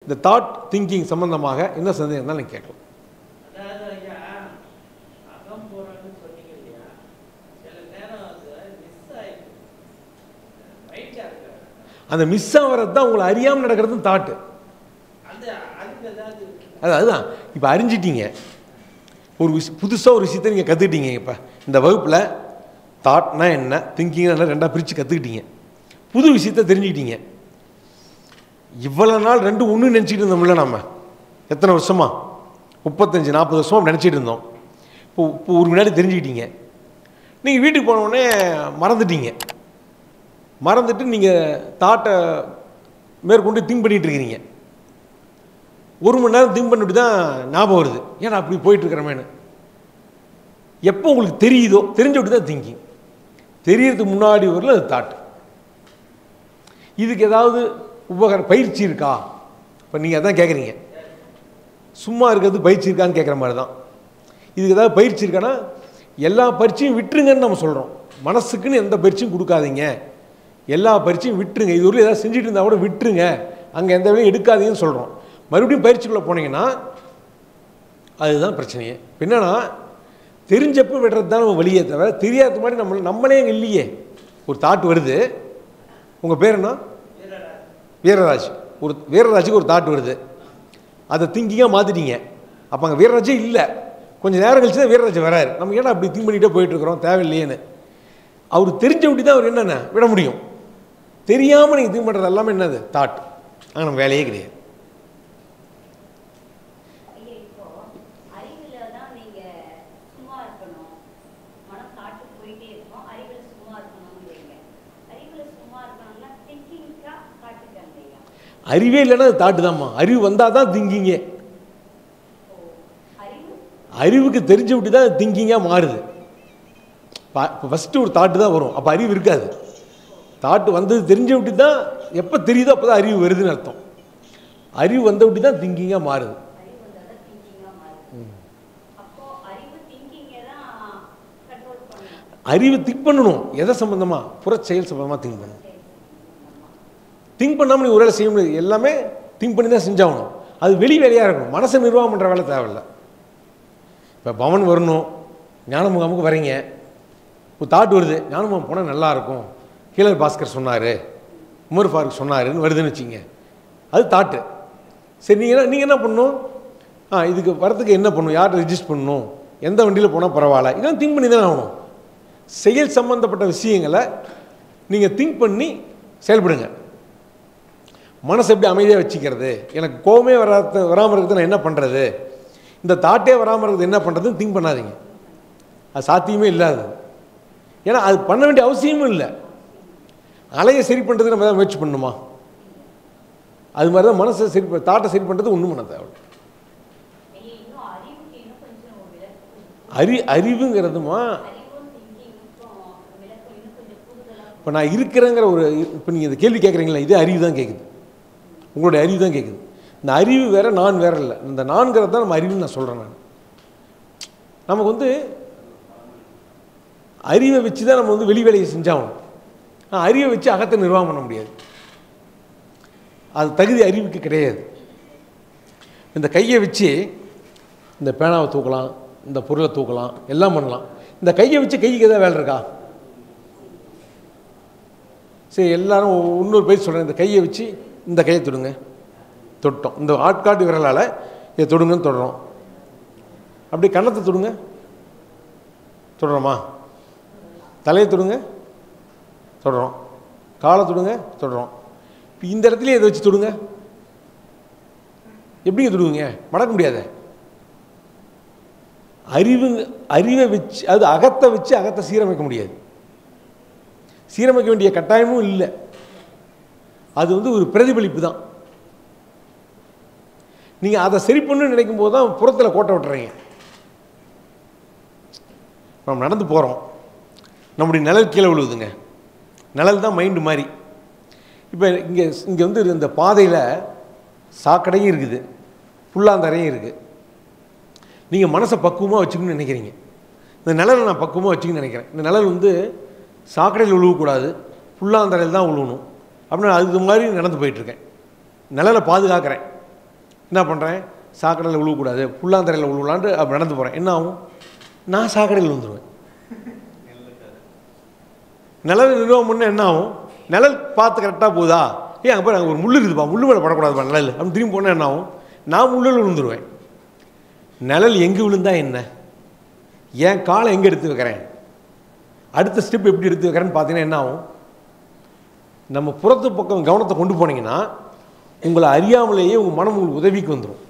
இந்த thought thinking சம்பந்தமாக என்ன சந்தேகம் இருந்தாலும் நீங்கள் கேட்கலாம். அந்த மிஸ் ஆகிறது தான் உங்களை அறியாமல் நடக்கிறது தாட்டு. அதுதான் இப்போ அறிஞ்சிட்டீங்க, ஒரு புதுசாக ஒரு விஷயத்தை நீங்கள் கற்றுக்கிட்டீங்க. இப்போ இந்த வகுப்பில் தாட்னா என்ன, திங்கிங்னா என்ன ரெண்டாக பிரித்து கற்றுக்கிட்டீங்க, புது விஷயத்தை தெரிஞ்சுக்கிட்டீங்க. இவ்வளோ நாள் ரெண்டு ஒன்று நினச்சிக்கிட்டு இருந்தோம்ல, நம்ம எத்தனை வருஷமா 35-40 வருஷமாக நினச்சிட்டு இருந்தோம். இப்போ ஒரு முன்னாடி தெரிஞ்சுக்கிட்டீங்க. நீங்கள் வீட்டுக்கு போனவுடனே மறந்துட்டு நீங்கள் தாட்டை மேற்கொண்டு திங்க் பண்ணிகிட்டு இருக்கிறீங்க. 1 மணி நேரம் திங்க் பண்ணிட்டு தான் ஞாபகம் வருது, ஏன்னா அப்படி போயிட்டுருக்கிறமேனு. எப்போ உங்களுக்கு தெரியுதோ தெரிஞ்சவிட்டு தான் திங்கிங். தெரியறதுக்கு முன்னாடி வரல அது தாட்டு. இதுக்கு ஏதாவது பயிற்சி இருக்கா? இப்போ நீங்கள் அதான் கேட்குறீங்க, சும்மா இருக்கிறது பயிற்சி இருக்கான்னு கேட்குற மாதிரி தான். இதுக்கு ஏதாவது பயிற்சி இருக்கான்னா எல்லா பயிற்சியும் விட்டுருங்கன்னு நம்ம சொல்கிறோம். மனசுக்குன்னு எந்த பயிற்சியும் கொடுக்காதீங்க, எல்லா பயிற்சியும் விட்டுருங்க. இது ஒரு ஏதாவது செஞ்சுட்டு இருந்தால் கூட விட்டுருங்க, அங்கே எந்த வேலையும் எடுக்காதீங்கன்னு சொல்கிறோம். மறுபடியும் பயிற்சிக்குள்ளே போனீங்கன்னா அதுதான் பிரச்சனையே. என்னன்னா தெரிஞ்சப்போ விடுறது தான் நம்ம வழியே தவிர தெரியாத மாதிரி நம்மளே இல்லையே. ஒரு தாட் வருது, உங்கள் பேர் என்ன? வீரராஜ். வீரராஜுக்கு ஒரு தாட் வருது, அதை திங்கிங்காக மாற்றிட்டீங்க. அப்போ அங்கே வீரராஜே இல்லை. கொஞ்சம் நேரம் கழிச்சு தான் வீரராஜ் வராரு. நம்ம ஏன்னா அப்படி திங்க் பண்ணிகிட்டே போயிட்டுருக்குறோம் தேவையில்லையேன்னு. அவர் தெரிஞ்ச விட்டு தான் அவர் என்னென்ன விட முடியும். தெரியாமல் நீங்கள் திங்க் பண்ணுறது எல்லாமே என்னது தாட். அங்கே நம்ம வேலையே கிடையாது. அறிவே இல்லைன்னா அது தாட்டு தான்மா. அறிவு வந்தால் தான் திங்கிங்கே. அறிவுக்கு தெரிஞ்ச விட்டு தான் திங்கிங்காக மாறுது. இப்போ ஃபஸ்ட்டு ஒரு தாட்டு தான் வரும், அப்போ அறிவு இருக்காது. தாட்டு வந்தது தெரிஞ்ச விட்டு தான், எப்போ தெரியுதோ அப்போ தான் அறிவு வருதுன்னு அர்த்தம். அறிவு வந்த விட்டு தான் திங்கிங்காக மாறுது. அறிவு திங்க் பண்ணணும். எதை சம்பந்தமாக? புற செயல் சம்பந்தமாக திங்க் பண்ணணும். திங்க் பண்ணாமல் நீ ஒரு வேலை செய்ய முடியாது. எல்லாமே திங்க் பண்ணி தான் செஞ்சாகணும். அது வெளி வேலையாக இருக்கணும். மனசை நிர்வாகம் பண்ணுற வேலை தேவையில்லை. இப்போ பவன் வரணும், ஞான முகாமுக்கு வரீங்க, ஒரு தாட் வருது, ஞான முகாம் போனால் நல்லாயிருக்கும், கீழர் பாஸ்கர் சொன்னார், உமர் ஃபாரூக் சொன்னாருன்னு வருதுன்னு வச்சிங்க, அது தாட்டு. சரி, நீங்கள் என்ன பண்ணணும்? இதுக்கு வரத்துக்கு என்ன பண்ணணும், யார்கிட்ட ரிஜிஸ்டர் பண்ணணும், எந்த வண்டியில் போனால் பரவாயில்ல, இதெல்லாம் திங்க் பண்ணி தான் ஆகணும். செயல் சம்மந்தப்பட்ட விஷயங்களை நீங்கள் திங்க் பண்ணி செயல்படுங்க. மனசை எப்படி அமைதியாக வச்சுக்கிறது, எனக்கு கோவமே வராமல் இருக்கிறது நான் என்ன பண்ணுறது, இந்த தாட்டே வராமல் இருக்கிறது என்ன பண்ணுறதுன்னு திங்க் பண்ணாதீங்க. அது சாத்தியமே இல்லாது. ஏன்னா அது பண்ண வேண்டிய அவசியமும் இல்லை. அலையை சரி பண்ணுறது நம்ம தான் முயற்சி பண்ணணுமா? அது மாதிரி தான் மனசை சரி தாட்டை சரி பண்ணுறது ஒன்றும் பண்ண தேவை. அறிவுங்கிறதுமா இப்போ நான் இருக்கிறேங்கிற ஒரு, இப்போ நீங்கள் இந்த கேள்வி கேட்குறீங்களா, இதே அறிவு தான் கேட்குது, உங்களுடைய அறிவு தான் கேட்குது. இந்த அறிவு வேறு, நான் வேறு இல்லை. இந்த நான்கிறது தான் நம்ம அறிவுன்னு நான் சொல்கிறேன். நமக்கு அறிவை வச்சு தான் நம்ம வெளி வேலையை செஞ்சாகணும். அறிவை வச்சு அகத்தை நிர்வாகம் பண்ண முடியாது. அது தகுதி அறிவுக்கு கிடையாது. இந்த கையை வச்சு இந்த பேனாவை தூக்கலாம், இந்த பொருளை தூக்கலாம், எல்லாம் பண்ணலாம். இந்த கையை வச்சு கைக்கு எதாவது வேலை இருக்கா? சரி, எல்லாரும் இன்னொரு பேர் சொல்கிறேன். இந்த கையை வச்சு இந்த கையை தொடுங்க, தொட்டோம். இந்த ஆட்காட்டு விரலால் இதை தொடுங்கன்னு தொடுறோம். அப்படி கன்னத்தை தொடுங்க, தொடுறோமா? தலையை தொடுங்க, தொடுறோம். காலை தொடுங்க, தொடுறோம். இப்போ இந்த இடத்துல இதை வச்சு தொடுங்க, எப்படிங்க தொடுவீங்க? மடக்க முடியாத. அறிவை வச்சு, அது அகத்தை வச்சு அகத்தை சீரமைக்க முடியாது. சீரமைக்க வேண்டிய கட்டாயமும் இல்லை. அது ஒரு பிரதிபலிப்பு தான். நீங்கள் அதை சரி பண்ணு நினைக்கும் போது தான் புறத்தில் கோட்டை விட்டுறீங்க. நம்ம நடந்து போகிறோம், நம்முடைய நிழல் கீழே விழுவுதுங்க. நிழல் தான் மைண்டு மாதிரி. இப்போ இங்கே இந்த பாதையில் சாக்கடையும் இருக்குது, புல்லாந்தரையும் இருக்குது. நீங்கள் மனசை பக்குவமாக வச்சுக்கணும்னு நினைக்கிறீங்க. இந்த நிழலை நான் பக்குவமாக வச்சுக்கணும்னு நினைக்கிறேன். இந்த நிழல் சாக்கடையில் விழுவக்கூடாது, புல்லாந்தரையில் தான் விழுவணும் அப்படின்னு அதுக்கு மாதிரி நடந்து போயிட்டுருக்கேன். நிழலை பாதுகாக்கிறேன். என்ன பண்ணுறேன், சாக்கடையில் விழுவக்கூடாது, புல்லாந்தரையில் விழுவலான்ட்டு அப்படி நடந்து போகிறேன். என்ன ஆகும், நான் சாக்கடையில் விழுந்துருவேன். நிழல் நிர்வாகம் பண்ண என்ன ஆகும், நிழல் பார்த்து கரெக்டாக போகுதா, அங்கே போய் அங்கே ஒரு முள் இருக்குதுப்பா, முள்ளு மேலே படக்கூடாதுப்பா நிழல் அப்படின்னு திரும்பி போனால் என்ன ஆகும், நான் முள்ளில் விழுந்துருவேன். நிழல் எங்கே விழுந்தா என்ன, என் காலை எங்கே எடுத்து வைக்கிறேன், அடுத்த ஸ்டெப் எப்படி எடுத்து வைக்கிறேன்னு பார்த்தீங்கன்னா என்ன ஆகும், நம்ம புறத்து பக்கம் கவனத்தை கொண்டு போனீங்கன்னா உங்களை அறியாமலேயே உங்கள் மனம் உங்களுக்கு உதவிக்கு வந்துடும்.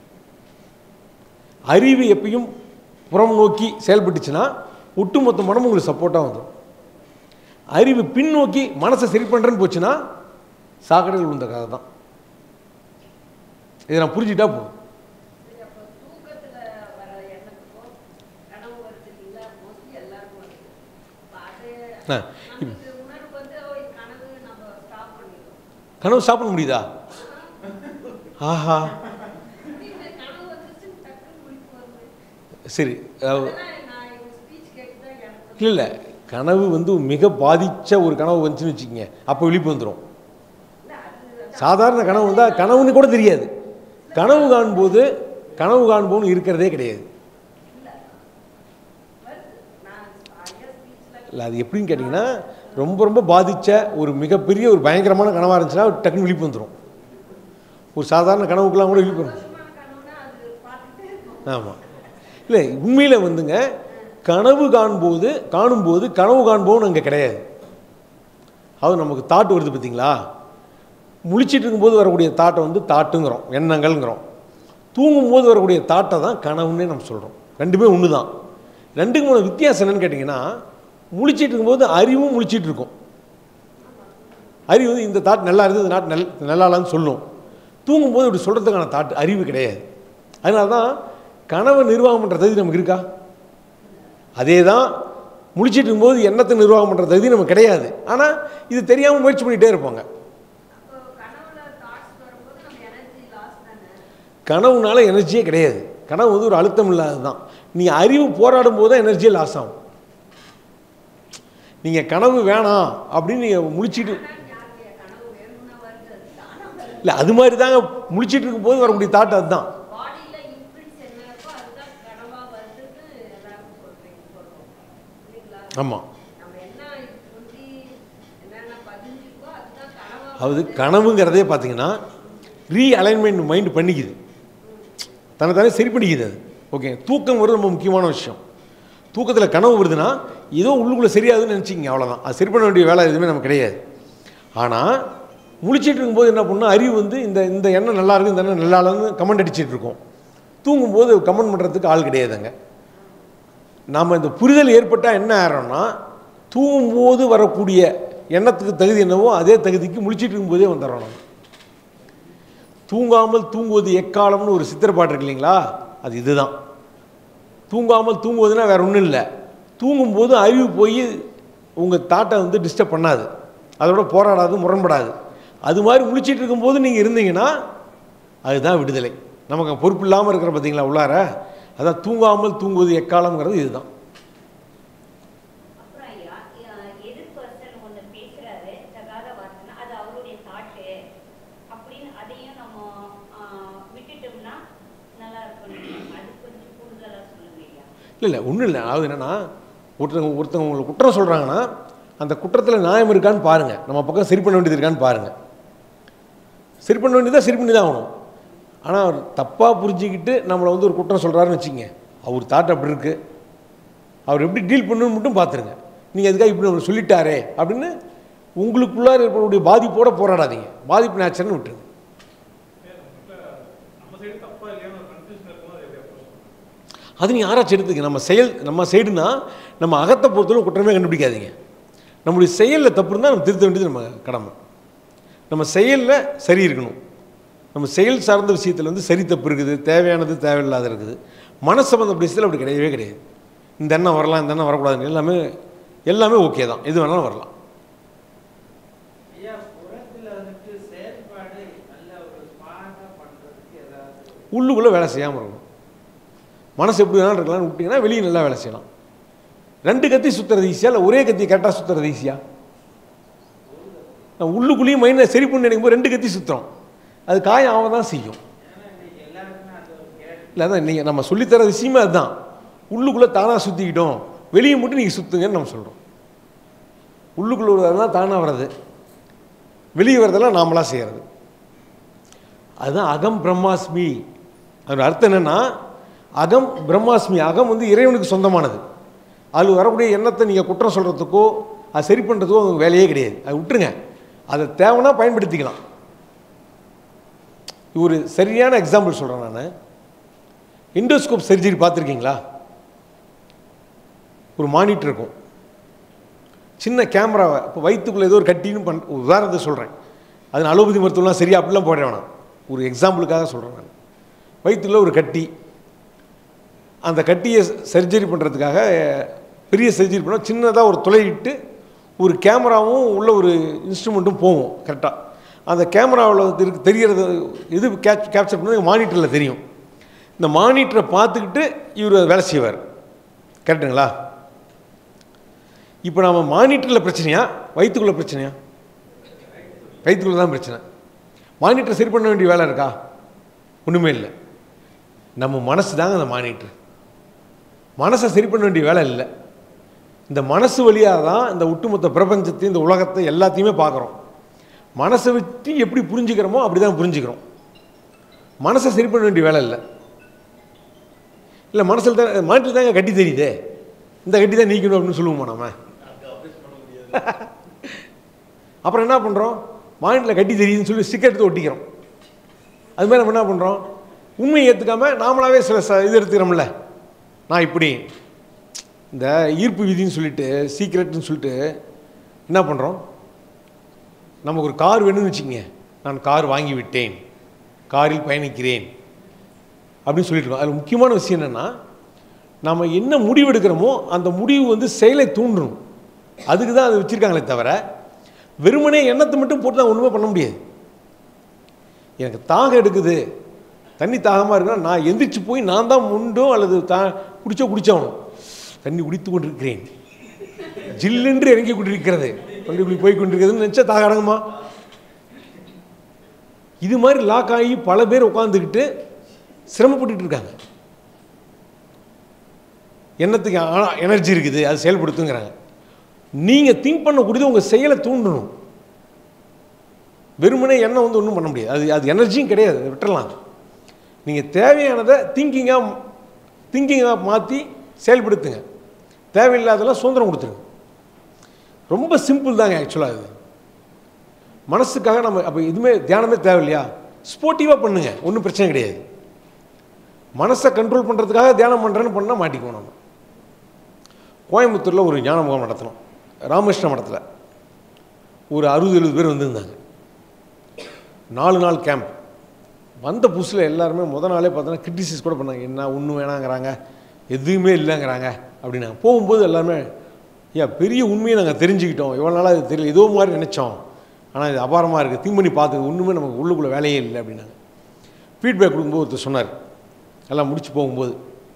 அறிவு எப்பயும் புறம் நோக்கி செயல்பட்டுச்சுன்னா ஒட்டுமொத்த மனம் உங்களுக்கு சப்போர்ட்டாக வந்துடும். அறிவு பின்னோக்கி மனசை சரி பண்ணுறேன்னு போச்சுன்னா சாக்கடையில் விழுந்த கதை தான். இதை நான் புரிஞ்சுட்டா போதும். கனவு ஸ்டாப் பண்ண முடியுதா? ஆஹா, சரி. இல்லை இல்லை, கனவு மிக பாதித்த ஒரு கனவு வந்துச்சுன்னு வச்சுக்கோங்க, அப்போ விழிப்பு வந்துடும். சாதாரண கனவு வந்தால் கனவுன்னு கூட தெரியாது. கனவு காண்போன்னு இருக்கிறதே கிடையாது. இல்லை, அது எப்படின்னு கேட்டிங்கன்னா, ரொம்ப ரொம்ப பாதித்த ஒரு மிகப்பெரிய ஒரு பயங்கரமான கனவாக இருந்துச்சுன்னா டக்குன்னு விழிப்பு வந்துடும். ஒரு சாதாரண கனவுக்கெல்லாம் கூட விழிப்பு வரும். ஆமாம். இல்லை, உண்மையில் கனவு காணும்போது கனவு காண்போன்னு அங்கே கிடையாது. அது நமக்கு தாட்டு வருது பார்த்தீங்களா, முழிச்சிட்டு இருக்கும்போது வரக்கூடிய தாட்டை தாட்டுங்கிறோம், எண்ணங்கள்ங்கிறோம். தூங்கும்போது வரக்கூடிய தாட்டை தான் கனவுன்னே நம்ம சொல்கிறோம். ரெண்டுமே ஒன்று தான். ரெண்டுக்கு மூணு வித்தியாசம் என்னன்னு கேட்டிங்கன்னா, முழிச்சிட்டு இருக்கும்போது அறிவும் முழிச்சிட்டு இருக்கும். அறிவு இந்த தாட் நல்லா இருக்குது, இந்த நாட்டு நல்லாலான்னு சொல்லும். தூங்கும்போது இப்படி சொல்கிறதுக்கான தாட் அறிவு கிடையாது. அதனால தான் கனவை நிர்வாகம் பண்ணுற தகுதி நமக்கு இருக்கா? அதே தான் முழிச்சிட்டு இருக்கும்போது எண்ணத்தை நிர்வாகம் பண்ணுற தகுதி நமக்கு கிடையாது. ஆனால் இது தெரியாமல் முயற்சி பண்ணிகிட்டே இருப்பாங்க. கனவுனால எனர்ஜியே கிடையாது. கனவு ஒரு அழுத்தம் இல்லாதது தான். நீ அறிவு போராடும் போது தான் எனர்ஜியே லாஸ் ஆகும். நீங்கள் கனவு வேணாம் அப்படின்னு நீங்கள் முழிச்சிட்டு இல்லை, அது மாதிரி தாங்க முழிச்சிட்டு இருக்கும்போது வரக்கூடிய தாட் அதுதான். ஆமாம். அது கனவுங்கிறதே பார்த்தீங்கன்னா ரீஅலைன்மெண்ட் மைண்ட் பண்ணிக்குது, தன்னைத்தானே சரி பண்ணிக்குது. அது ஓகே. தூக்கம் வருது ரொம்ப முக்கியமான விஷயம். தூக்கத்தில் கனவு வருதுன்னா ஏதோ உள்ளுக்குள்ளே சரியாதுன்னு நினச்சிக்கிங்க, அவ்வளோதான். அது சரி பண்ண வேண்டிய வேலை எதுவுமே நமக்கு கிடையாது. ஆனால் முழிச்சிட்டு இருக்கும்போது என்ன பண்ணால் அறிவு இந்த எண்ணம் நல்லா இருக்குது, இந்த எண்ணம் நல்லா இல்லைன்னு கமெண்ட் அடிச்சிட்டு இருக்கோம். தூங்கும்போது கமெண்ட் பண்ணுறதுக்கு ஆள் கிடையாதுங்க. நாம் இந்த புரிதல் ஏற்பட்டால் என்ன ஆகிறோம்னா, தூங்கும்போது வரக்கூடிய எண்ணத்துக்கு தகுதி என்னவோ அதே தகுதிக்கு முழிச்சிட்டு இருக்கும்போதே வந்துடுறோம். நம்ம தூங்காமல் தூங்குவது எக்காலம்னு ஒரு சித்திரப்பாட்டு இருக்கு இல்லைங்களா, அது இதுதான். தூங்காமல் தூங்குவதுன்னா வேறு ஒன்றும் இல்லை. தூங்கும்போது அறிவு போய் உங்கள் தாட்டை டிஸ்டர்ப் பண்ணாது, அதோட போராடாது, முரண்படாது. அது மாதிரி முழிச்சிட்டு இருக்கும்போது நீங்கள் இருந்தீங்கன்னா அதுதான் விடுதலை. நமக்கு பொறுப்பு இல்லாமல் இருக்கிற பார்த்தீங்களா உள்ளார, அதான் தூங்காமல் தூங்குவது எக்காலம்ங்கிறது இதுதான். இல்லை ஒன்றும் இல்லை. அதாவது என்னென்னா, ஒருத்தவங்க உங்களுக்கு குற்றம் சொல்கிறாங்கன்னா அந்த குற்றத்தில் நியாயம் இருக்கான்னு பாருங்கள், நம்ம பக்கம் சரி பண்ண வேண்டியது இருக்கான்னு பாருங்கள். சரி பண்ண வேண்டியதாக சரி பண்ணி தான் ஆகணும். ஆனால் அவர் தப்பாக புரிஞ்சிக்கிட்டு நம்மளை ஒரு குற்றம் சொல்கிறாருன்னு வச்சுக்கோங்க, அவர் தாட் அப்படி இருக்குது, அவர் எப்படி டீல் பண்ணணும்னு மட்டும் பார்த்துருங்க. நீங்கள் அதுக்காக இப்படி அவர் சொல்லிட்டாரே அப்படின்னு உங்களுக்குள்ளார இருக்கக்கூடிய பாதிப்போடு போராடாதீங்க. பாதிப்பு நேச்சர்னு விட்டுருங்க. அது நீங்கள் ஆராய்ச்சி எடுத்துக்க. நம்ம சைடுனா நம்ம அகத்தை பொறுத்தவரை குற்றமே கண்டுபிடிக்காதீங்க. நம்முடைய செயலில் தப்பு இருந்தால் நம்ம திருத்த வேண்டியது நம்ம கடமை. நம்ம செயலில் சரி இருக்கணும். நம்ம செயல் சார்ந்த விஷயத்தில் சரி தப்பு இருக்குது, தேவையானது தேவையில்லாத இருக்குது. மனசு சம்பந்த விஷயத்தில் அப்படி கிடையவே கிடையாது. இந்த எண்ணம் வரலாம், இந்த எண்ணம் வரக்கூடாதுன்னு எல்லாமே ஓகே தான், எது வேணாலும் வரலாம். உள்ளுக்குள்ளே வேலை செய்யாமல் இருக்கணும். மனசு எப்படி வேணாலும் இருக்கலாம்னு விட்டிங்கன்னா வெளியே நல்லா வேலை செய்யலாம். ரெண்டு கத்தி சுற்றுறது ஈஸியா இல்லை ஒரே கத்தி கரெக்டாக சுற்றுறது ஈஸியா? நான் உள்ளுக்குள்ளேயும் மைண்டை சரி பண்ணி நினைக்கும் போது ரெண்டு கத்தி சுற்றுறோம், அது காயம் ஆக தான் செய்யும். இல்லை அதான் நீங்கள் நம்ம சொல்லித்தர விஷயமே அதுதான். உள்ளுக்குள்ளே தானாக சுற்றிக்கிட்டோம், வெளியே மட்டும் நீங்கள் சுற்றுங்கன்னு நம்ம சொல்கிறோம். உள்ளுக்குள்ளே வருவதெல்லாம் தானாக வர்றது, வெளியே வரதெல்லாம் நாமளாக செய்கிறது. அதுதான் அகம் பிரம்மாஸ்மி. அதோட அர்த்தம் என்னென்னா, அகம் பிரம்மாஸ்மி. அகம் வந்து இறைவனுக்கு சொந்தமானது. அது வரக்கூடிய எண்ணத்தை நீங்கள் குற்றம் சொல்கிறதுக்கோ அது சரி பண்ணுறதுக்கோ உங்களுக்கு வேலையே கிடையாது. அது விட்டுருங்க. அதை தேவைன்னா பயன்படுத்திக்கலாம். ஒரு சரியான எக்ஸாம்பிள் சொல்கிறேன் நான். எண்டோஸ்கோப் சர்ஜரி பார்த்துருக்கீங்களா? ஒரு மானிட்டர் இருக்கும், சின்ன கேமராவை. இப்போ வயிற்றுக்குள்ளே ஏதோ ஒரு கட்டின்னு உதாரணத்தை சொல்கிறேன். அது அலோபதி மருத்துவம்லாம் சரியா அப்படிலாம் போட வேணாம், ஒரு எக்ஸாம்பிளுக்காக சொல்கிறேன் நான். வயிற்றுல ஒரு கட்டி, அந்த கட்டியை சர்ஜரி பண்ணுறதுக்காக பெரிய சர்ஜரி பண்ண சின்னதாக ஒரு துளையிட்டு ஒரு கேமராவும் உள்ள ஒரு இன்ஸ்ட்ருமெண்ட்டும் போகும் கரெக்டாக. அந்த கேமராவில் தெரிகிறது எது கேப்சர் பண்ணது மானிட்டரில் தெரியும். இந்த மானிட்டரை பார்த்துக்கிட்டு இவர் வேலை செய்வார். கரெக்டுங்களா? இப்போ நம்ம மானிட்டரில் பிரச்சனையா வயிற்றுக்குள்ளே பிரச்சனையா? வயிற்றுக்குள்ளே தான் பிரச்சனை. மானிட்டரை சரி பண்ண வேண்டிய வேலை இருக்கா? ஒன்றுமே இல்லை. நம்ம மனசு தாங்க அந்த மானிட்டர். மனசை சரி பண்ண வேண்டிய வேலை இல்லை. இந்த மனசு வழியாக தான் இந்த ஒட்டுமொத்த பிரபஞ்சத்தையும் இந்த உலகத்தை எல்லாத்தையுமே பார்க்குறோம். மனசை வச்சு எப்படி புரிஞ்சுக்கிறோமோ அப்படி தான் புரிஞ்சுக்கிறோம். மனசை சரி பண்ண வேண்டிய வேலை இல்லை. இல்லை மனசில் தான் மானிட்டர் தாங்க கட்டி தெரியுதே, இந்த கட்டி தான் நீக்கணும் அப்படின்னு சொல்லுவோமா நம்ம? அப்புறம் என்ன பண்ணுறோம்? மானிட்டரில் கட்டி தெரியுதுன்னு சொல்லி ஸ்டிக்கர் எடுத்து ஒட்டிக்கிறோம். அது மாதிரி நம்ம என்ன பண்ணுறோம்? உண்மையை ஏற்றுக்காமல் நாமளாவே சில இது எடுத்துக்கிறோம்ல. நான் இப்படி இந்த ஈர்ப்பு விதின்னு சொல்லிட்டு சீக்ரெட்னு சொல்லிட்டு என்ன பண்ணுறோம்? நமக்கு ஒரு கார் வேணும்னு வச்சுக்கோங்க. நான் கார் வாங்கி விட்டேன், காரில் பயணிக்கிறேன் அப்படின்னு சொல்லிட்டுருக்கோம். அதில் முக்கியமான விஷயம் என்னென்னா, நம்ம என்ன முடிவு எடுக்கிறோமோ அந்த முடிவு வந்து செயலை தூண்டணும். அதுக்கு தான் அது வச்சுருக்காங்களே தவிர வெறுமனே எண்ணத்தை மட்டும் போட்டு தான் ஒன்றுமே பண்ண முடியாது. எனக்கு தாகம் எடுக்குது, தண்ணி தாகமாக இருக்குன்னா நான் எந்திரிச்சு போய் நான் தான் முண்டோ அல்லது குடிச்சவனும் தண்ணி குடித்து கொண்டிருக்கிறேன், ஜில்லென்று இறங்கி கொண்டிருக்கிறது, பள்ளிக்குள்ளி போய் கொண்டிருக்கிறதுன்னு நினச்சா தாகம் அடங்குமா? இது மாதிரி லாக் ஆகி பல பேர் உட்காந்துக்கிட்டு சிரமப்பட்டு இருக்காங்க. எண்ணத்துக்கு எனர்ஜி இருக்குது, அது செயல்படுத்துங்கிறாங்க. நீங்கள் திங்க் பண்ணக்கூடியது உங்கள் செயலை தூண்டணும். வெறுமனே எண்ணம் வந்து ஒன்றும் பண்ண முடியாது. அது எனர்ஜியும் கிடையாது, விட்டுறலாம். நீங்கள் தேவையானதை திங்கிங்காக மாற்றி செயல்படுத்துங்க. தேவையில்லாதெல்லாம் சுதந்திரம் கொடுத்துருங்க. ரொம்ப சிம்பிள் தாங்க ஆக்சுவலாக. இது மனசுக்காக நம்ம அப்போ எதுவுமே தியானமே தேவையில்லையா? ஸ்போர்ட்டிவாக பண்ணுங்க, ஒன்றும் பிரச்சனை கிடையாது. மனசை கண்ட்ரோல் பண்ணுறதுக்காக தியானம் பண்ணுறேன்னு பண்ணால் மாட்டிக்குவோம் நம்ம. கோயம்புத்தூரில் ஒரு ஞான முகாம் நடத்தினோம், ராமகிருஷ்ண மடத்தில். ஒரு 60-70 பேர் வந்திருந்தாங்க. 4 நாள் கேம்ப். வந்த புதுசில் எல்லாருமே முதல் நாளே பார்த்தோன்னா கிரிட்டிசைஸ் கூட பண்ணாங்க. என்ன ஒன்றும் வேணாங்கிறாங்க, எதுவுமே இல்லைங்கிறாங்க அப்படின்னாங்க. போகும்போது எல்லாருமே பெரிய உண்மையை நாங்கள் தெரிஞ்சுக்கிட்டோம், இவ்வளோ நாளாக இது தெரியல, ஏதோ மாதிரி நினச்சோம், ஆனால் இது அபாரமாக இருக்குது, திங்க் பண்ணி பார்த்து ஒன்றுமே நமக்கு உள்ளுக்குள்ளே வேலையே இல்லை அப்படின்னாங்க. ஃபீட்பேக் கொடுக்கும்போது ஒருத்தர் சொன்னார், எல்லாம் முடிச்சு போகும்போது,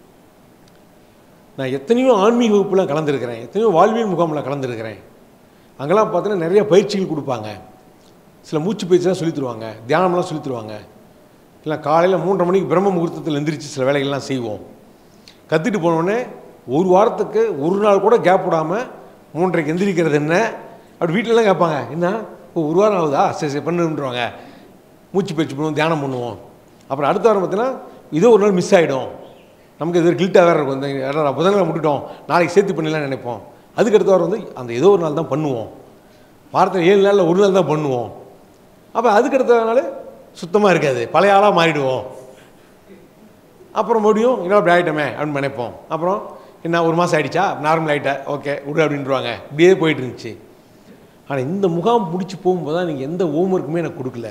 நான் எத்தனையோ ஆன்மீக வகுப்புலாம் கலந்துருக்கிறேன், எத்தனையோ வாழ்வியல் முகாமில் கலந்துருக்கிறேன். அங்கெல்லாம் பார்த்தீங்கன்னா நிறைய பயிற்சிகள் கொடுப்பாங்க. சில மூச்சு பயிற்சிலாம் சொல்லித் தருவாங்க, தியானம்லாம் சொல்லித் தருவாங்க. இல்லை காலையில் 3:30 மணிக்கு பிரம்ம முகூர்த்தத்தில் எந்திரிச்சு சில வேலைகள்லாம் செய்வோம். கற்றுட்டு போனோடனே ஒரு வாரத்துக்கு ஒரு நாள் கூட கேப் விடாமல் 3:30க்கு எந்திரிக்கிறது என்ன அப்படி வீட்டிலலாம் கேட்பாங்க. என்ன இப்போ ஒரு வாரம் ஆகுதா, சரி சரி பண்ணுன்றாங்க. மூச்சு பயிற்சி பண்ணுவோம், தியானம் பண்ணுவோம். அப்புறம் அடுத்த வாரம் பார்த்தீங்கன்னா இதோ ஒரு நாள் மிஸ் ஆகிடும், நமக்கு இது கில்ட்டாக வேறு இருக்கும், இந்த புதன்கிழமை விட்டுட்டோம், நாளைக்கு சேர்த்து பண்ணிடலாம் நினைப்போம். அதுக்கு அடுத்த வாரம் வந்து அந்த ஏதோ ஒரு நாள் தான் பண்ணுவோம், வாரத்தில் 7 நாளில் ஒரு நாள் தான் பண்ணுவோம். அப்போ அதுக்கு அடுத்த நாள் சுத்தமாக இருக்காது, பழைய ஆளாக மாறிடுவோம். அப்புறம் மறுபடியும் இன்னும் அப்படி ஆகிட்டோமே அப்படின்னு நினைப்போம். அப்புறம் என்ன ஒரு மாதம் ஆகிடுச்சா, நார்மல் ஆகிட்டா, ஓகே விடு அப்படின்ட்டுருவாங்க. இப்படியே போயிட்டு இருந்துச்சு. ஆனால் இந்த முகாம் பிடிச்சி போகும்போது தான் நீங்கள் எந்த ஹோம்ஒர்க்குமே எனக்கு கொடுக்கல,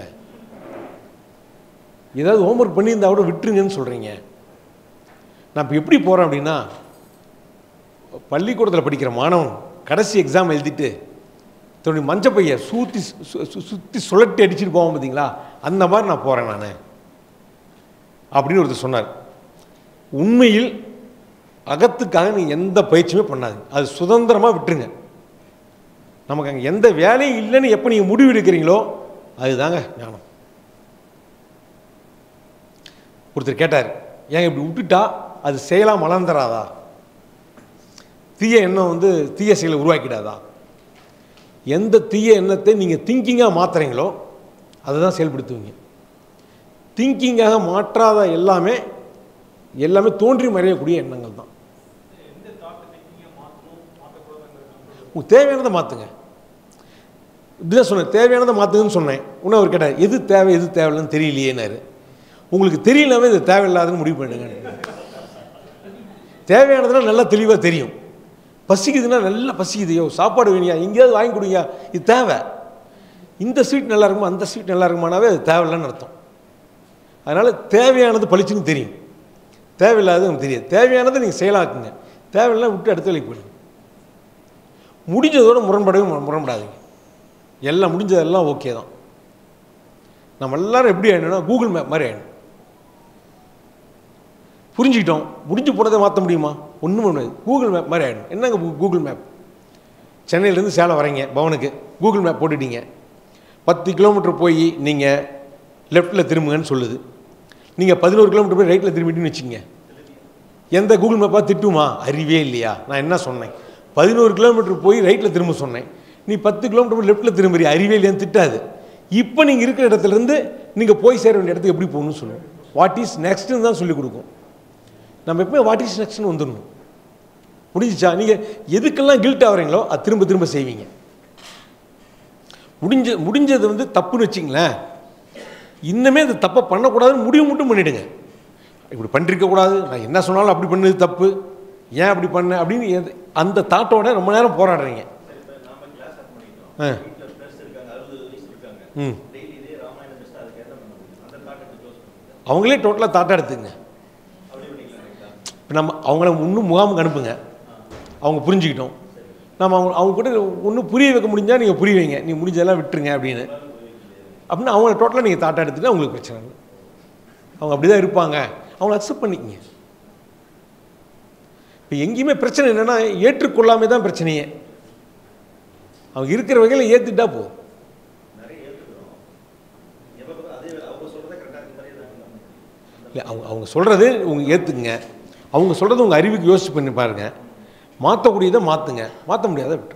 ஏதாவது ஹோம்ஒர்க் பண்ணியிருந்தா கூட விட்டுருங்கன்னு சொல்கிறீங்க. நான் இப்போ எப்படி போகிறேன் அப்படின்னா, பள்ளிக்கூடத்தில் படிக்கிற மாணவன் கடைசி எக்ஸாம் எழுதிட்டு தன்னுடைய மஞ்சப்பையை சுற்றி சுழட்டி அடிச்சுட்டு போவோம் பார்த்தீங்களா, அந்த மாதிரி நான் போகிறேன் நான் அப்படின்னு ஒருத்தர் சொன்னார். உண்மையில் அகத்துக்காக நீங்கள் எந்த பயிற்சியுமே பண்ணாது, அது சுதந்திரமாக விட்டுருங்க. நமக்கு அங்கே எந்த வேலையும் இல்லைன்னு எப்போ நீங்கள் முடிவு எடுக்கிறீங்களோ அதுதாங்க ஞானம். ஒருத்தர் கேட்டார், ஏன் இப்படி விட்டுட்டா அது செயலாக மலர்ந்துடாதா, தீய எண்ணம் வந்து தீய செயலை உருவாக்கிடாதா? எந்த தீய எண்ணத்தை நீங்கள் திங்கிங்காக மாற்றுறீங்களோ அதை தான் செயல்படுத்துவீங்க. திங்கிங்காக மாற்றாத எல்லாமே எல்லாமே தோன்றி மறையக்கூடிய எண்ணங்கள் தான். உங்களுக்கு தேவையானதை மாற்றுங்க. இப்படிதான் சொன்னேன், தேவையானதை மாற்றுங்கன்னு சொன்னேன். இன்னும் அவர் கேட்டார், எது தேவை எது தேவையில்லைன்னு தெரியலையேனாரு. உங்களுக்கு தெரியலாமே இது தேவையில்லாதுன்னு முடிவு பண்ணுங்க. தேவையானதுன்னா நல்லா தெளிவாக தெரியும். பசிக்குதுன்னா நல்லா பசிக்குதையோ, சாப்பாடு வேணியா, எங்கேயாவது வாங்கி கொடுங்க, இது தேவை. இந்த ஸ்வீட் நல்லா இருக்குமா அந்த ஸ்வீட் நல்லா இருக்குமானாவே அது தேவையில்லைன்னு அர்த்தம். அதனால் தேவையானது பளிச்சுன்னு தெரியும், தேவையில்லாதது உங்களுக்கு தெரியாது. தேவையானதை நீங்கள் செயலாக்குங்க, தேவையில்லை விட்டு அடுத்த வேலைக்கு போயிடுங்க. முடிஞ்சதோடு முரண்படாதீங்க. எல்லாம் முடிஞ்சதெல்லாம் ஓகே தான். நம்ம எல்லோரும் எப்படி ஆகிடணும்னா கூகுள் மேப் மாதிரி ஆகிடணும். புரிஞ்சுக்கிட்டோம், முடிஞ்சு போனதை மாற்ற முடியுமா? ஒன்றும் முடியாது. கூகுள் மேப் மாதிரி ஆகிடும். என்னங்க கூகுள் மேப்? சென்னையிலேருந்து சேலம் வரீங்க பவனுக்கு, கூகுள் மேப் போட்டுட்டீங்க. 10 கிலோமீட்டர் போய் நீங்கள் லெஃப்ட்டில் திரும்புங்கன்னு சொல்லுது. நீங்கள் 11 கிலோமீட்டர் போய் ரைட்டில் திரும்பிட்டுன்னு வச்சுக்கோங்க. எந்த கூகுள் மேப்பாக திட்டுமா? அறிவே இல்லையா? நான் என்ன சொன்னேன்? 11 கிலோமீட்டர் போய் ரைட்டில் திரும்ப சொன்னேன், நீ 10 கிலோமீட்டர் போய் லெஃப்ட்டில் திரும்புறீ, அறிவே இல்லையான்னு திட்டாது. இப்போ நீங்கள் இருக்கிற இடத்துலேருந்து நீங்கள் போய் சேர வேண்டிய இடத்துக்கு எப்படி போகணும்னு சொல்லுவோம். வாட் இஸ் நெக்ஸ்ட்டுன்னு தான் சொல்லிக் கொடுக்கும். நம்ம எப்பவுமே வாட் இஸ் நெக்ஸ்ட்னு வந்துடணும். முடிஞ்சிச்சா? நீங்கள் எதுக்கெல்லாம் கில்ட் ஆகிறீங்களோ அது திரும்ப திரும்ப செய்வீங்க. முடிஞ்சது வந்து தப்புன்னு வச்சிங்களேன், இன்னுமே அது தப்பை பண்ணக்கூடாதுன்னு முடிவு மட்டும் பண்ணிவிடுங்க. இப்படி பண்ணிருக்கக்கூடாது, நான் என்ன சொன்னாலும் அப்படி பண்ணது தப்பு, ஏன் அப்படி பண்ண அப்படின்னு அந்த தாட்டோட ரொம்ப நேரம் போராடுறீங்க. அவங்களே டோட்டலாக தாட்டா எடுத்துங்க. இப்போ நம்ம அவங்கள இன்னும் முகாமுக்கு அனுப்புங்க, அவங்க புரிஞ்சுக்கிட்டோம். நம்ம அவங்க கூட ஒன்றும் புரிய வைக்க முடிஞ்சால் நீங்கள் புரிய வைங்க, நீங்கள் முடிஞ்சதெல்லாம் விட்டுருங்க அப்படின்னு. அப்படின்னா அவங்கள டோட்டலாக நீங்கள் தாட்டா எடுத்துட்டு அவங்களுக்கு பிரச்சனை இல்லை. அவங்க அப்படி தான் இருப்பாங்க, அவங்கள அக்செப்ட் பண்ணிக்கங்க. இப்போ எங்கேயுமே பிரச்சனை என்னென்னா ஏற்றுக்கொள்ளாமே தான் பிரச்சனையே. அவங்க இருக்கிற வகையில் ஏற்றுட்டா போதும். இல்லை, அவங்க சொல்கிறது உங்கள் ஏற்றுக்குங்க, அவங்க சொல்கிறது உங்கள் அறிவுக்கு யோசிச்சு பண்ணி பாருங்கள். மாற்றக்கூடியதை மாற்றுங்க, மாற்ற முடியாத விட்டுருங்க.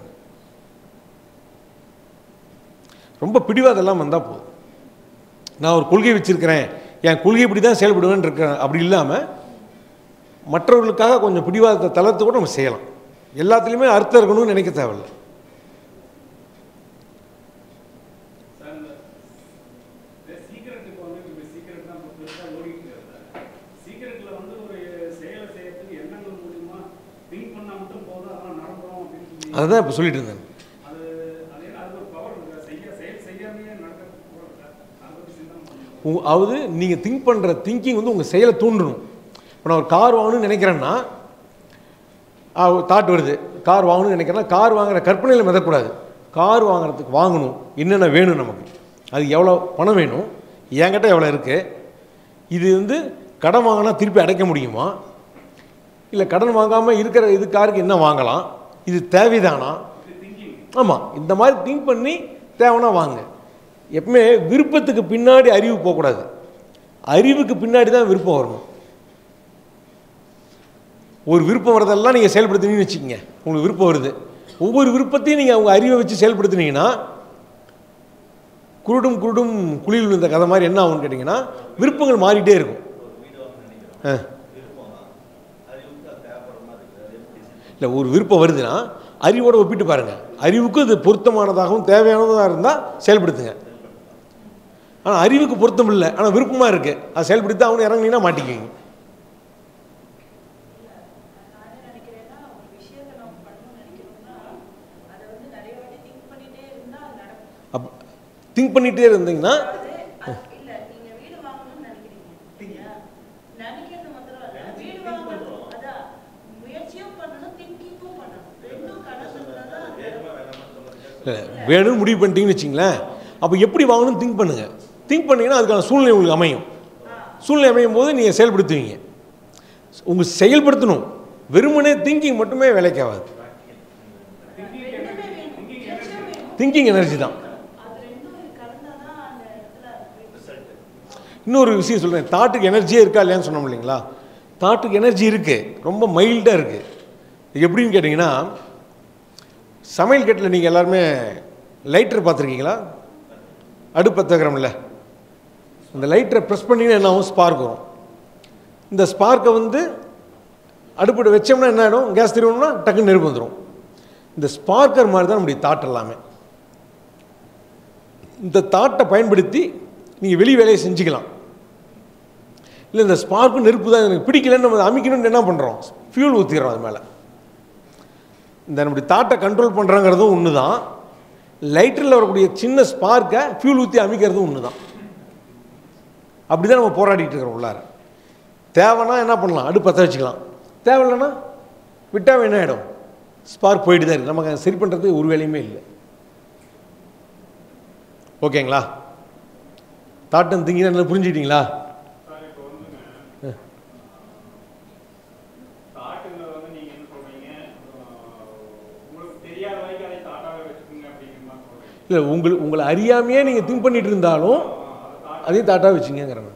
ரொம்ப பிடிவாதெல்லாம் வந்தால் போதும். நான் ஒரு கொள்கை வச்சுருக்கிறேன், என் கொள்கை இப்படி தான் செயல்படுவேன்னு இருக்கிறேன், அப்படி இல்லாமல் மற்றவர்களுக்காக கொஞ்சம் பிடிவாதத்தை தளர்த்து கூட நம்ம செய்யலாம். எல்லாத்துலேயுமே அர்த்தம் இருக்கணும்னு நினைக்க தேவையில்லை. அதுதான் இப்போ சொல்லிட்டு இருந்தேன். அதாவது நீங்கள் திங்க் பண்ணுற திங்கிங் வந்து உங்கள் செயலை தூண்டணும். இப்போ நான் ஒரு கார் வாங்கணும்னு நினைக்கிறேன்னா தாட் வருது, கார் வாங்கணும்னு நினைக்கிறேன்னா கார் வாங்குகிற கற்பனையில் மிதக்கூடாது. கார் வாங்குறதுக்கு வாங்கணும், என்னென்ன வேணும், நமக்கு அது எவ்வளோ பணம் வேணும், என்கிட்ட எவ்வளோ இருக்குது, இது வந்து கடன் வாங்கினா திருப்பி அடைக்க முடியுமா, இல்லை கடன் வாங்காமல் இருக்கிற இது காருக்கு என்ன வாங்கலாம், இது தேவைதானா? ஆமாம், இந்த மாதிரி திங்க் பண்ணி தேவைன்னா வாங்க. எப்பவுமே விருப்பத்துக்கு பின்னாடி அறிவு போகக்கூடாது, அறிவுக்கு பின்னாடி தான் விருப்பம் வரணும். ஒரு விருப்பம் வரதெல்லாம் நீங்கள் செயல்படுத்தினீங்கன்னு வச்சுக்கோங்க, உங்களுக்கு விருப்பம் வருது, ஒவ்வொரு விருப்பத்தையும் நீங்கள் அவங்க அறிவை வச்சு செயல்படுத்தினீங்கன்னா குருடும் குருடும் குழியில் விழுந்த கதை மாதிரி என்ன ஆகும்னு கேட்டிங்கன்னா விருப்பங்கள் மாறிட்டே இருக்கும். இல்லை, ஒரு விருப்பம் வருதுன்னா அறிவோடு ஒப்பிட்டு பாருங்கள், அறிவுக்கு அது பொருத்தமானதாகவும் தேவையானதாக இருந்தால் செயல்படுத்துங்க. ஆனால் அறிவுக்கு பொருத்தம் இல்லை, ஆனால் விருப்பமாக இருக்குது, அது செயல்படுத்தி அவனு இறங்கினீங்கன்னா மாட்டிக்குவீங்க. அப்போ திங்க் பண்ணிகிட்டே இருந்தீங்கன்னா வேணும்னு முடிவு பண்ணிட்டீங்கன்னு வச்சிங்களேன், அப்போ எப்படி வாங்கணும்னு திங்க் பண்ணுங்கள். திங்க் பண்ணிங்கன்னா அதுக்கான சூழ்நிலை உங்களுக்கு அமையும். சூழ்நிலை அமையும் போது நீங்கள் செயல்படுத்துவீங்க. உங்கள் செயல்படுத்தணும், வெறுமனே திங்கிங் மட்டுமே வேலைக்காகாது. திங்கிங் எனர்ஜி தான். இன்னொரு விஷயம் சொல்கிறேன், தாட்டுக்கு எனர்ஜியே இருக்கா இல்லையான்னு சொன்னோம் இல்லைங்களா, தாட்டுக்கு எனர்ஜி இருக்குது, ரொம்ப மைல்டாக இருக்குது. எப்படின்னு கேட்டிங்கன்னா, சமையல் கட்டில் நீங்கள் எல்லாருமே லைட்டர் பார்த்துருக்கீங்களா? அடுப்பு பற்றக்கிறோம்ல, இந்த லைட்டரை ப்ரெஸ் பண்ணிங்கன்னா என்ன ஆகும்? ஸ்பார்க் வரும். இந்த ஸ்பார்க்கை வந்து அடுப்பிட வச்சோம்னா என்ன ஆகிடும்? கேஸ் திருவணும்னா டக்குன்னு நெருப்பு வந்துடும். இந்த ஸ்பார்க்கர் மாதிரி தான் நம்முடைய தாட் எல்லாமே. இந்த தாட்டை பயன்படுத்தி நீங்கள் வெளி வேலையை செஞ்சுக்கலாம். இல்லை இந்த ஸ்பார்க்கு நெருப்பு தான் எனக்கு பிடிக்கலன்னு நம்ம அமைக்கணும்னு என்ன பண்ணுறோம்? ஃபியூல் ஊற்றிக்கிறோம் அது மேலே. இந்த நம்முடைய தாட்டை கண்ட்ரோல் பண்ணுறாங்கிறதும் ஒன்று தான், லைட்டரில் வரக்கூடிய சின்ன ஸ்பார்க்கை ஃபியூல் ஊற்றி அமைக்கிறதும் ஒன்று தான். அப்படி தான் நம்ம போராடிட்டு இருக்கிறோம் உள்ளார. தேவைன்னா என்ன பண்ணலாம்? அடுப்பு பற்ற வச்சுக்கலாம். தேவையில்லைன்னா விட்டால் என்ன ஆகிடும்? ஸ்பார்க் போயிட்டு தான் இருக்குது. நமக்கு சரி பண்ணுறதுக்கு ஒரு வேலையுமே இல்லை. ஓகேங்களா? தாட் அண்ட் திங்கிங் என்ன புரிஞ்சுக்கிட்டீங்களா? இல்லை, உங்களை அறியாமையே நீங்கள் திங்க் பண்ணிட்டு இருந்தாலும் அதையும் தாட்டாக வச்சுங்கிறேன்.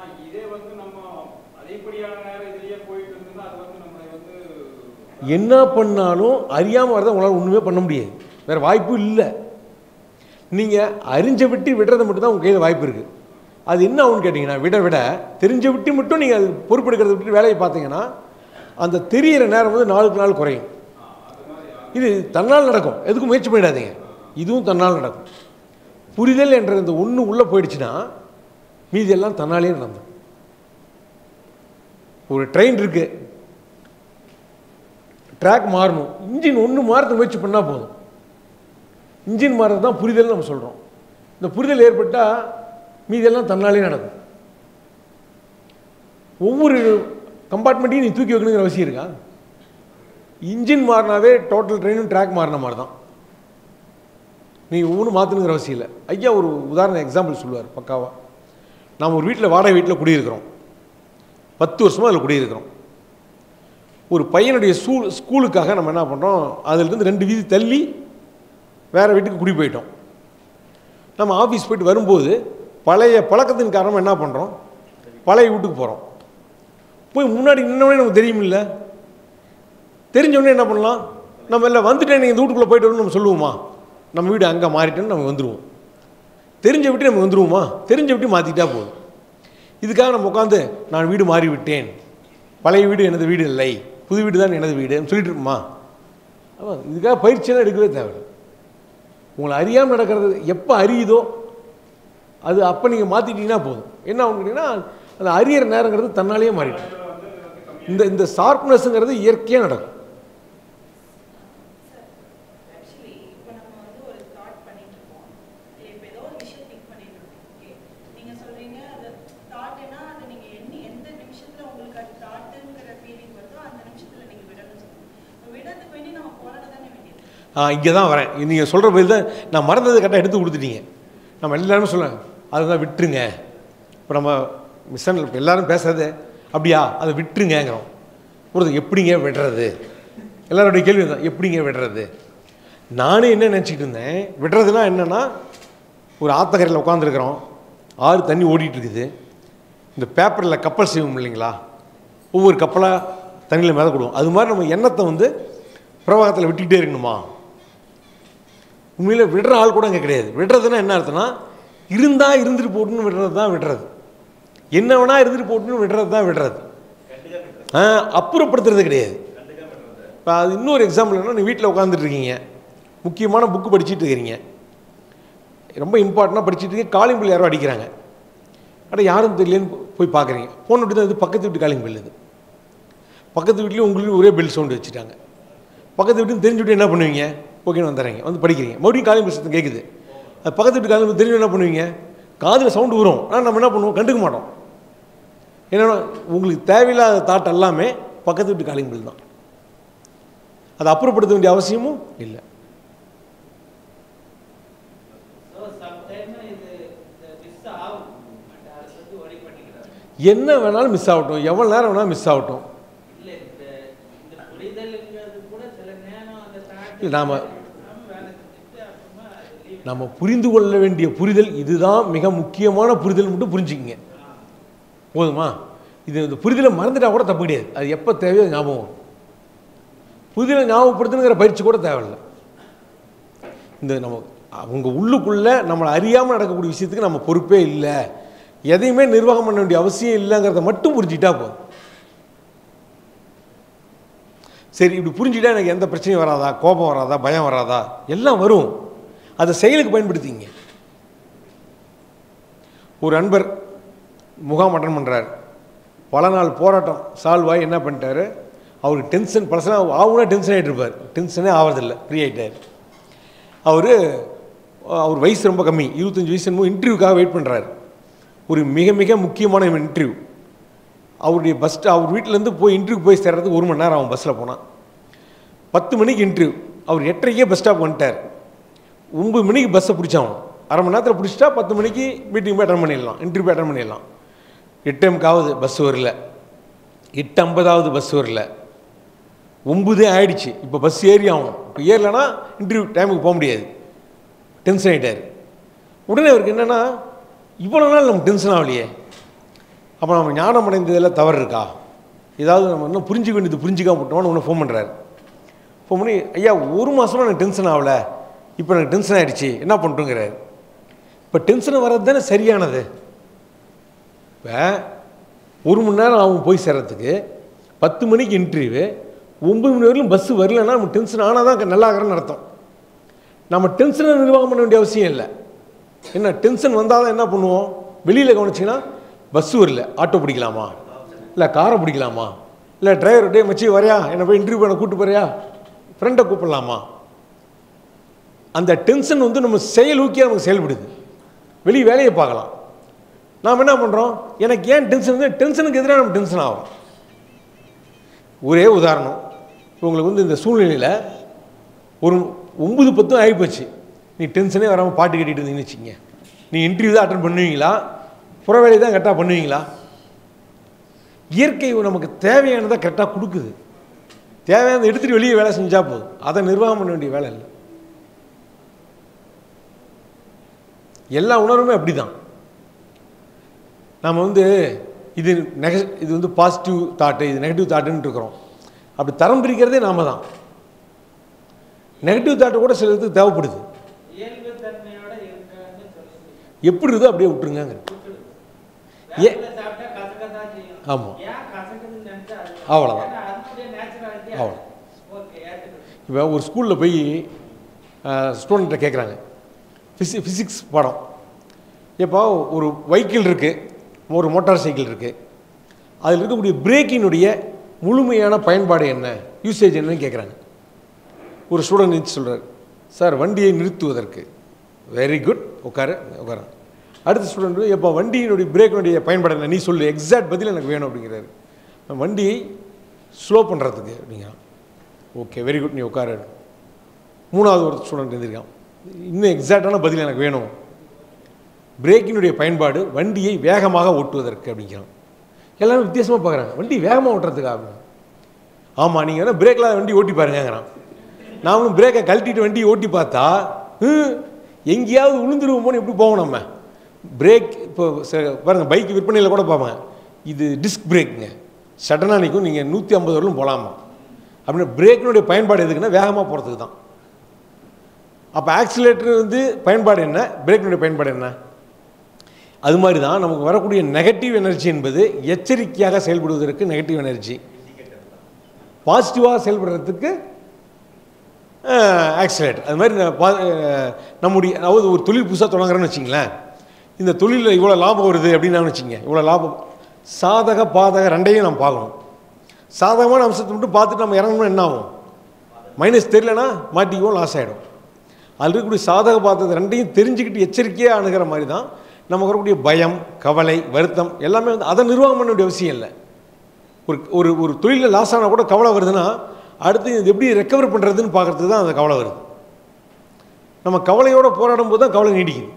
என்ன பண்ணாலும் அறியாமல் வரதை உங்களால் ஒன்றுமே பண்ண முடியாது, வேறு வாய்ப்பு இல்லை. நீங்கள் அறிஞ்ச விட்டு விடுறதை மட்டும்தான் உங்கள் கையில் வாய்ப்பு இருக்குது. அது என்ன ஆகுன்னு கேட்டிங்கன்னா, விட தெரிஞ்ச விட்டு மட்டும் நீங்கள் அது பொறுப்பெடுக்கிறத விட்டு வேலையை பார்த்தீங்கன்னா அந்த தெரிகிற நேரம் வந்து நாளுக்கு நாள் குறையும். இது தன்னால் நடக்கும், எதுக்கும் முயற்சி பண்ணிடாதீங்க. இதுவும் தன்னால் நடக்கும். புரிதல் என்ற இந்த ஒன்று உள்ளே போயிடுச்சுன்னா மீதி எல்லாம் தன்னாலே நடந்துடும். ஒரு ட்ரெயின் இருக்குது, ட்ராக் மாறணும், இன்ஜின் ஒன்று மாறத்து முயற்சி பண்ணால் போதும். இன்ஜின் மாறுறது தான் புரிதல் நம்ம சொல்கிறோம். இந்த புரிதல் ஏற்பட்டால் மீதெல்லாம் தன்னாலே நடக்கும். ஒவ்வொரு கம்பார்ட்மெண்ட்டையும் நீ தூக்கி வைக்கணுங்கிற அவசியம் இருக்கா? இன்ஜின் மாறினாவே டோட்டல் ட்ரெயினும் ட்ராக் மாறின மாதிரி தான். நீ ஒவ்வொன்றும் மாற்றணுங்கிற அவசியம் இல்லை. ஐயா ஒரு உதாரண எக்ஸாம்பிள் சொல்லுவார் பக்காவாக. நாம் ஒரு வீட்டில் வாடகை வீட்டில் குடியிருக்கிறோம், 10 வருஷமாக அதில் குடியிருக்கிறோம். ஒரு பையனுடைய ஸ்கூலுக்காக நம்ம என்ன பண்ணுறோம், அதிலிருந்து 2 வீதி தள்ளி வேறு வீட்டுக்கு குடி போயிட்டோம். நம்ம ஆஃபீஸ் போயிட்டு வரும்போது பழைய பழக்கத்தின் காரணமாக என்ன பண்ணுறோம், பழைய வீட்டுக்கு போகிறோம். போய் முன்னாடி நின்னோடனே நமக்கு தெரியுமில்ல, தெரிஞ்சோடனே என்ன பண்ணலாம், நம்ம எல்லாம் வந்துட்டேன் நீங்கள் இந்த வீட்டுக்குள்ளே போயிட்டு வரணும் நம்ம சொல்லுவோமா? நம்ம வீடு அங்கே மாறிட்டேன்னு நம்ம வந்துடுவோம். தெரிஞ்ச விட்டு நம்ம வந்துடுவோமா? தெரிஞ்ச விட்டு மாற்றிட்டா போதும். இதுக்காக நம்ம உட்காந்து நான் வீடு மாறி விட்டேன், பழைய வீடு எனது வீடு இல்லை, புது வீடு தான் எனது வீடு சொல்லிட்டு இருப்போமா? இதுக்காக பயிற்சியெல்லாம் எடுக்கவே தேவை. உங்களை அறியாமல் நடக்கிறது எப்போ அறியுதோ அது அப்போ நீங்கள் மாற்றிட்டீங்கன்னா போதும். என்ன ஆகும் கேட்டிங்கன்னா, அந்த அறியிற நேரங்கிறது தன்னாலேயே மாறிடும். இந்த ஷார்ப்னஸ்ங்கிறது இயற்கையாக நடக்கும். இங்கே தான் வரேன். நீங்கள் சொல்கிற பதில் தான் நான் மறந்ததை கரெக்டாக எடுத்து கொடுத்துட்டீங்க. நம்ம எல்லாருமே சொல்லுவேன் அதுதான் விட்டுருங்க. இப்போ நம்ம மிஷனில் இப்போ எல்லோரும் பேசுறது அப்படியா, அதை விட்டுருங்கிறோம். ஒரு எப்படிங்க விடுறது, எல்லாருடைய கேள்வி தான், எப்படிங்க விடுறது? நானே என்ன நினச்சிட்டு இருந்தேன், விடுறதுனா என்னென்னா, ஒரு ஆத்தக்கரையில் உட்காந்துருக்குறோம், ஆறு தண்ணி ஓடிட்டு இருக்குது, இந்த பேப்பரில் கப்பல் செய்வோம் இல்லைங்களா, ஒவ்வொரு கப்பலாக தண்ணியில் மிதக்கிடுவோம். அது மாதிரி நம்ம எண்ணத்தை வந்து பிரவாகத்தில் விட்டுக்கிட்டே இருக்கணுமா? உண்மையில் விடுற ஆள் கூட அங்கே கிடையாது. விடுறதுன்னா என்ன அர்த்தம்னா, இருந்தால் இருந்துட்டு போட்டுன்னு விடுறது தான் விடுறது. என்ன வேணால் இருந்துட்டு போட்டுன்னு விடுறது தான் விடுறது. அப்புறப்படுத்துறது கிடையாது. இப்போ அது இன்னொரு எக்ஸாம்பிள் என்ன, நீ வீட்டில் உட்காந்துட்ருக்கீங்க, முக்கியமான புக்கு படிச்சுட்டு இருக்கிறீங்க, ரொம்ப இம்பார்ட்டண்டாக படிச்சுட்டு இருக்கீங்க, காலிங் பில் யாரோ அடிக்கிறாங்க. ஆனால் யாரும் தெரியலன்னு போய் பார்க்குறீங்க, ஃபோன் அப்படி தான், இது பக்கத்து வீட்டு காலிங் பில். இது பக்கத்து வீட்லேயும் உங்களுக்கு ஒரே பில் சவுண்டு வச்சுட்டாங்க. பக்கத்து வீட்டுன்னு தெரிஞ்சுவிட்டு என்ன பண்ணுவீங்க? ஓகேன்னு வந்துடுறீங்க, வந்து படிக்கிறீங்க, மறுபடியும் காலிங் பில் சத்தம் கேட்குது. அது பக்கத்து வீட்டு காலிங் பில் தெரிஞ்சு என்ன பண்ணுவீங்க? காதில் சவுண்டு வரும், ஆனால் நம்ம என்ன பண்ணுவோம், கண்டுக்க மாட்டோம். ஏன்னா உங்களுக்கு தேவையில்லாத தாட் எல்லாமே பக்கத்து வீட்டு காலிங் பில் தான். அதை அப்புறப்படுத்த வேண்டிய அவசியமும் இல்லை. என்ன வேணாலும் மிஸ் ஆகட்டும், எவ்வளோ நேரம் வேணாலும் மிஸ் ஆகட்டும். நம்ம புரிந்து கொள்ள வேண்டிய புரிதல் இதுதான், மிக முக்கியமான புரிதல் மட்டும் புரிஞ்சுக்கிங்க போதுமா? இந்த புரிதலை மறந்துட்டா கூட தப்பு கிடையாது. அது எப்போ தேவையோ ஞாபகம். புரிதலை ஞாபகப்படுத்துங்கிற பயிற்சி கூட தேவையில்லை. இந்த நம்ம அவங்க உள்ளுக்குள்ளே நம்மளை அறியாமல் நடக்கக்கூடிய விஷயத்துக்கு நம்ம பொறுப்பே இல்லை, எதையுமே நிர்வாகம் பண்ண வேண்டிய அவசியம் இல்லைங்கிறத மட்டும் புரிஞ்சுக்கிட்டா போதும். சரி, இப்படி புரிஞ்சுட்டா எனக்கு எந்த பிரச்சனையும் வராதா, கோபம் வராதா, பயம் வராதா? எல்லாம் வரும். அதை செயலுக்கு பயன்படுத்திங்க. ஒரு அன்பர் முகாம் அட்டன் பண்ணுறார். பல நாள் போராட்டம் சால்வ் ஆகி என்ன பண்ணிட்டாரு, அவருக்கு டென்ஷன் பழசெல்லாம் ஆகுனா டென்ஷன் ஆகிட்டு இருப்பார். டென்ஷனே ஆகிறதில்லை, ஃப்ரீ ஆகிட்டார். அவர் வயசு ரொம்ப கம்மி, 25 வயசு என்னமோ. இன்டர்வியூக்காக வெயிட் பண்ணுறாரு. ஒரு மிக மிக முக்கியமான இன்டர்வியூ. அவருடைய அவர் வீட்டிலேருந்து போய் இன்டர்வியூ போய் சேர்றதுக்கு 1 மணி நேரம் அவன் பஸ்ஸில் போனான். 10 மணிக்கு இன்டர்வியூ. அவர் 8:30 பஸ் ஸ்டாப் வந்துட்டார். 9 மணிக்கு பஸ்ஸை பிடிச்சான். அரை மணி நேரத்தில் பிடிச்சிட்டா 10 மணிக்கு மீட்டிங் போய் அட்டன் பண்ணிடலாம், இன்டர்வியூ போய் அட்டன் பண்ணிடலாம். 8:00 பஸ் வரல, 8:50 பஸ் வரல, 9 ஆயிடுச்சு. இப்போ பஸ் ஏறி ஆகணும். இப்போ ஏறலைன்னா இன்டர்வியூ டைமுக்கு போக முடியாது. டென்ஷன் ஆகிட்டார். உடனே அவருக்கு என்னென்னா, இவ்வளோ நாள் நமக்கு டென்ஷன் ஆகலையே, அப்போ நம்ம ஞானம் அடைந்ததில் தவறு இருக்கா, ஏதாவது நம்ம இன்னும் புரிஞ்சுக்க வேண்டியது புரிஞ்சுக்காம விட்டோம்னு ஒன்று ஃபோன் பண்ணுறாரு. ஃபோன் பண்ணி, ஐயா 1 மாதமாக எனக்கு டென்ஷன் ஆகலை, இப்போ எனக்கு டென்ஷன் ஆகிடுச்சு, என்ன பண்ணுறோங்கிறாரு. இப்போ டென்ஷன் வர்றது தானே சரியானது. இப்போ 1 மணி நேரம் ஆகும் போய் சேர்றதுக்கு, 10 மணிக்கு இன்டர்வியூ, 9 மணி வரையிலும் பஸ்ஸு வரலன்னா நம்ம டென்ஷன் ஆனால் தான் நல்லா ஆகிறன்னு அர்த்தம். நம்ம டென்ஷனை நிர்வாகம் பண்ண வேண்டிய அவசியம் இல்லை. என்ன டென்ஷன் வந்தால் தான் என்ன பண்ணுவோம், வெளியில் கவனிச்சிங்கன்னா பஸ்ஸு வரல, ஆட்டோ பிடிக்கலாமா, இல்லை காரை பிடிக்கலாமா, இல்லை டிரைவர் டே மச்சி வரையா, என்னை போய் இன்டர்வியூ பண்ண கூப்பிட்டு போறியா, ஃப்ரெண்டை கூப்பிடலாமா. அந்த டென்ஷன் நம்ம செயலூக்கியாக நமக்கு செயல்படுது. வெளியே வேலையை பார்க்கலாம். நாம் என்ன பண்ணுறோம், எனக்கு ஏன் டென்ஷன் வந்து டென்ஷனுக்கு எதிராக நம்ம டென்ஷன் ஆகும். ஒரே உதாரணம், உங்களுக்கு இந்த சூழ்நிலையில் ஒரு 9:10 ஆகிப்போச்சு, நீ டென்ஷனே வராமல் பாட்டு கட்டிட்டு இருந்தீங்கன்னு வச்சுங்க, நீ இன்டர்வியூ தான் அட்டன் பண்ணுவீங்களா, புற வேலையை தான் கரெக்டாக பண்ணுவீங்களா? இயற்கை நமக்கு தேவையானதை கரெக்டாக கொடுக்குது. தேவையானதை எடுத்துகிட்டு வெளியே வேலை செஞ்சால் போதும். அதை நிர்வாகம் பண்ண வேண்டிய வேலை இல்லை. எல்லா உணர்வுமே அப்படி தான். நம்ம இது பாசிட்டிவ் தாட்டு, இது நெகட்டிவ் தாட்டுன்னு இருக்கிறோம். அப்படி தரம் பிரிக்கிறதே நாம தான். நெகட்டிவ் தாட்டு கூட சிலருக்கு தேவைப்படுது. எப்படி இருந்தோ அப்படியே விட்டுருங்க. ஆமாம், அவ்வளோதான். அவ்வளோ. இப்போ ஒரு ஸ்கூலில் போய் ஸ்டூடெண்ட்டை கேட்குறாங்க, ஃபிசிக்ஸ் பாடம். இப்போ ஒரு வெஹிக்கிள் இருக்குது, ஒரு மோட்டார் சைக்கிள் இருக்குது, அதில் இருக்கக்கூடிய பிரேக்கினுடைய முழுமையான பயன்பாடு என்ன, யூசேஜ் என்னன்னு கேட்குறாங்க. ஒரு ஸ்டூடெண்ட் சொல்கிறார், சார் வண்டியை நிறுத்துவதற்கு. வெரி குட், உட்கார. அடுத்த ஸ்டூடெண்ட், எப்போ வண்டியினுடைய பிரேக்கினுடைய பயன்பாடு என்ன, நீ சொல்லு, எக்ஸாக்ட் பதில் எனக்கு வேணும் அப்படிங்கிறாரு. வண்டியை ஸ்லோ பண்ணுறதுக்கு அப்படிங்கிறான். ஓகே, வெரி குட், நீ உட்கார. மூணாவது ஒரு ஸ்டூடெண்ட் இருந்திருக்கான், இன்னும் எக்ஸாக்டான பதில் எனக்கு வேணும், பிரேக்கினுடைய பயன்பாடு வண்டியை வேகமாக ஓட்டுவதற்கு அப்படிங்கிறான். எல்லாரும் வித்தியாசமாக பார்க்குறாங்க. வண்டி வேகமாக ஓட்டுறதுக்கா அப்படின்னு. ஆமாம், நீங்கள் வேணால் பிரேக்கில் வண்டி ஓட்டி பாருங்கிறான். நாமளும் பிரேக்கை கழட்டிட்டு வண்டி ஓட்டி பார்த்தா எங்கேயாவது விழுந்துருவோமோன்னு எப்படி போவோம் நம்ம. பிரேக் இப்போ பாருங்கள், பைக் விற்பனையில் கூட பார்ப்பாங்க, இது டிஸ்க் பிரேக்குங்க, சடனாக நிற்கும், நீங்கள் 150 வரலும் போகலாமா அப்படின்னு. பிரேக்கினுடைய பயன்பாடு எதுக்குன்னா வேகமாக போகிறதுக்கு தான். அப்போ ஆக்சிலேட்டர் பயன்பாடு என்ன, பிரேக்கினுடைய பயன்பாடு என்ன? அது மாதிரி தான் நமக்கு வரக்கூடிய நெகட்டிவ் எனர்ஜி என்பது எச்சரிக்கையாக செயல்படுவதற்கு நெகட்டிவ் எனர்ஜி, பாசிட்டிவாக செயல்படுறதுக்கு ஆக்சிலேட்டர். அது மாதிரி நம்முடைய அதாவது ஒரு தொழில் புதுசாக தொடங்குறேன்னு வச்சிங்களேன், இந்த தொழிலில் இவ்வளோ லாபம் வருது அப்படின்னு நான் வச்சுங்க, இவ்வளோ லாபம், சாதக பாதக ரெண்டையும் நம்ம பார்க்கணும். சாதகமான அம்சத்தை மட்டும் பார்த்துட்டு நம்ம இறங்கணும்னா என்ன ஆகும், மைனஸ் தெரியலனா மாட்டிக்குவோம், லாஸ் ஆகிடும். அதில் இருக்கக்கூடிய சாதக பாதகத்தை ரெண்டையும் தெரிஞ்சுக்கிட்டு எச்சரிக்கையாக அணுகிற மாதிரி தான் நமக்கு வரக்கூடிய பயம், கவலை, வருத்தம் எல்லாமே அதை நிர்வாகம் பண்ண வேண்டிய அவசியம் இல்லை. ஒரு ஒரு தொழிலில் லாஸ் ஆனால் கூட கவலை வருதுன்னா அடுத்து இது எப்படி ரெக்கவர் பண்ணுறதுன்னு பார்க்குறதுக்கு தான் அந்த கவலை வருது. நம்ம கவலையோடு போராடும் போது தான் கவலை நீடிக்குது.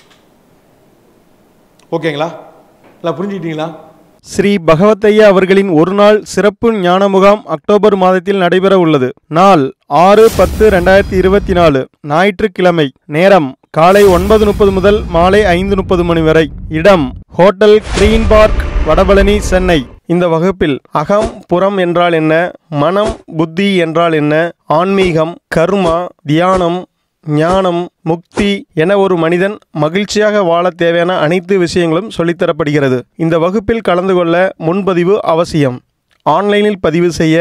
ஓகேங்களா, எல்லாம் புரிஞ்சுக்கிட்டீங்களா? ஸ்ரீ பகவத்தையா அவர்களின் ஒரு நாள் சிறப்பு ஞான முகாம் அக்டோபர் மாதத்தில் நடைபெற உள்ளது. நாள் 6/10/2024 ஞாயிற்றுக்கிழமை. நேரம் காலை 9:30 முதல் மாலை 5:30 மணி வரை. இடம் hotel green park, Vadapalani, Chennai. இந்த வகுப்பில் அகம் புறம் என்றால் என்ன, மனம் புத்தி என்றால் என்ன, ஆன்மீகம், கர்மா, தியானம், ஞானம், முக்தி என ஒரு மனிதன் மகிழ்ச்சியாக வாழ தேவையான அனைத்து விஷயங்களும் சொல்லித்தரப்படுகிறது. இந்த வகுப்பில் கலந்து கொள்ள முன்பதிவு அவசியம். ஆன்லைனில் பதிவு செய்ய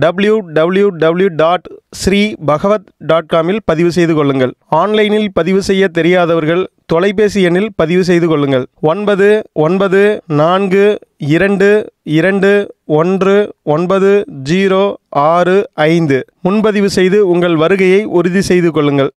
www.sribhagavat.com பதிவு செய்து கொள்ளுங்கள். ஆன்லைனில் பதிவு செய்ய தெரியாதவர்கள் தொலைபேசி எண்ணில் பதிவு செய்து கொள்ளுங்கள். 9942219065 முன்பதிவு செய்து உங்கள் வருகையை உறுதி செய்து கொள்ளுங்கள்.